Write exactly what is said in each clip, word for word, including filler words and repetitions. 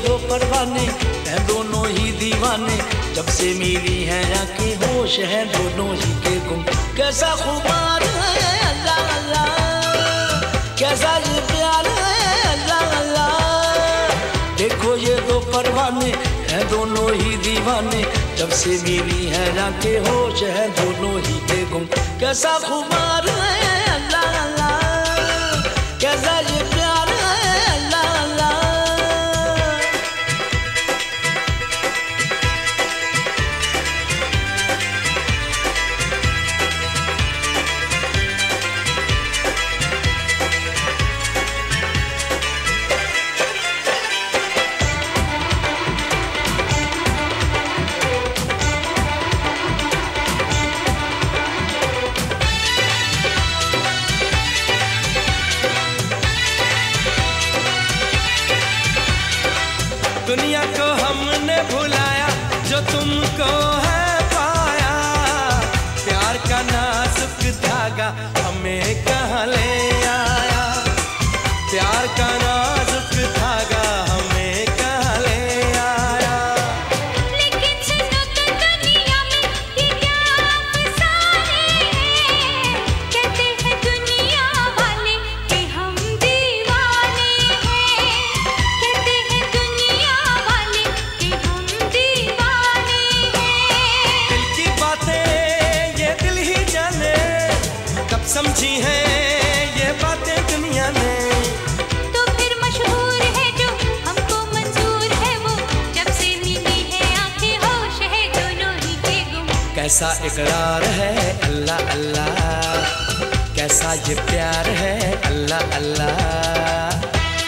दो परवाने हैं दोनों ही दीवाने, जब से मिली हैं आंखें होश है दोनों ही के गुम। कैसा खुमार है अल्लाह अल्लाह, कैसा ये प्यार है अल्लाह अल्लाह। देखो ये दो परवाने हैं दोनों ही दीवाने, जब से मिली हैं आंखें होश है दोनों ही के गुम। कैसा खुमार है अल्लाह अल्लाह, कैसा ये प्यार है अल्लाह अल्लाह। दुनिया को हमने भुलाया जो तुमको है पाया, प्यार का नाजुक धागा हमें कहाँ ले आया, प्यार का नाजुक धागा हमें कहाँ ले आया। लेकिन सुनो तो दुनिया में ये क्या अफसाने हैं, कहते हैं दुनिया वाले कि हम दीवाने हैं, कहते हैं दुनिया वाले कि हम दीवाने हैं। दिल की बातें ये दिल ही जाने, कब समझी है ये बातें दुनिया ने। तो फिर मशहूर है जो हमको मंजूर है वो, जब से मिली है आंखें होश है दोनों ही के गुम। कैसा इकरार है अल्लाह अल्लाह, कैसा ये प्यार है अल्लाह अल्लाह।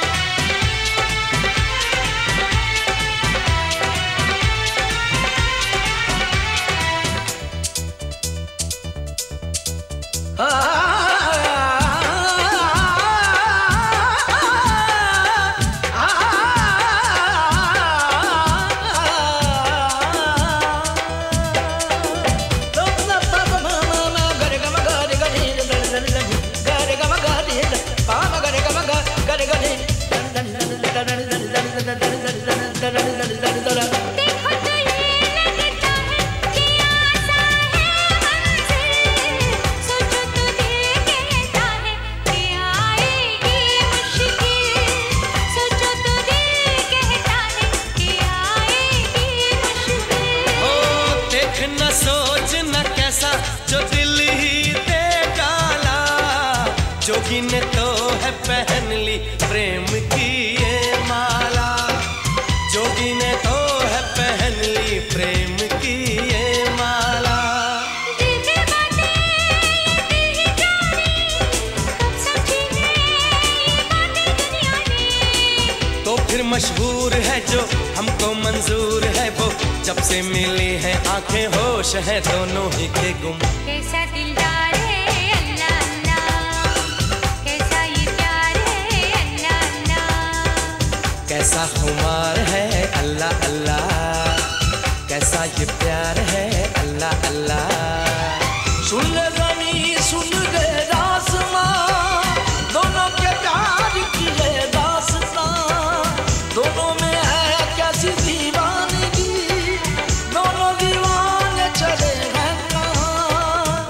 देखो तो ये लगता है कि आसा है मंजिल, सोचो तो दिल कहता है कि आएगी मुश्किल, सोचो तो दिल कहता है कि आएगी मुश्किल। ओ देख न सोच न कैसा जो दिल ही दे डाला, जोगी ने तो है पहन ली प्रेम की ये माला, जोगी ने तो है पहन ली प्रेम की ये माला। दिल की बातें ये दिल ही जाने, कब समझी है ये बातें दुनिया ने। तो फिर मशहूर है जो हमको मंजूर है वो, जब से मिली है आंखें होश है दोनों ही के गुम। कैसा दिलदार है अल्लाह अल्लाह, कैसा ये प्यार है अल्लाह अल्लाह। कैसा खुमार है अल्लाह अल्लाह, कैसा ये प्यार है अल्लाह अल्लाह। सुन ले ज़मीं सुन ले आसमां, दोनों के प्यार की है दास्तां, दोनों में है कैसी दीवानगी, दोनों दीवाने चले हैं कहाँ।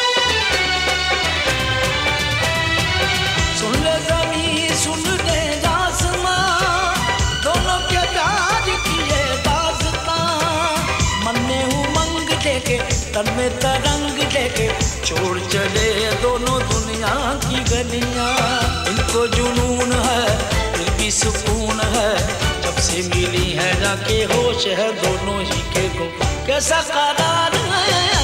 सुन ले ज़मीं सुन ले आसमां, दोनों के प्यार की है दास्तां, मन में उमंग लेके तन में तरंग लेके छोड़ चले दोनों दुनिया की गलियां। इनको जुनून है दिल भी सुकून है, जब से मिली है जाके होश है दोनों ही के गुम। कैसा करार है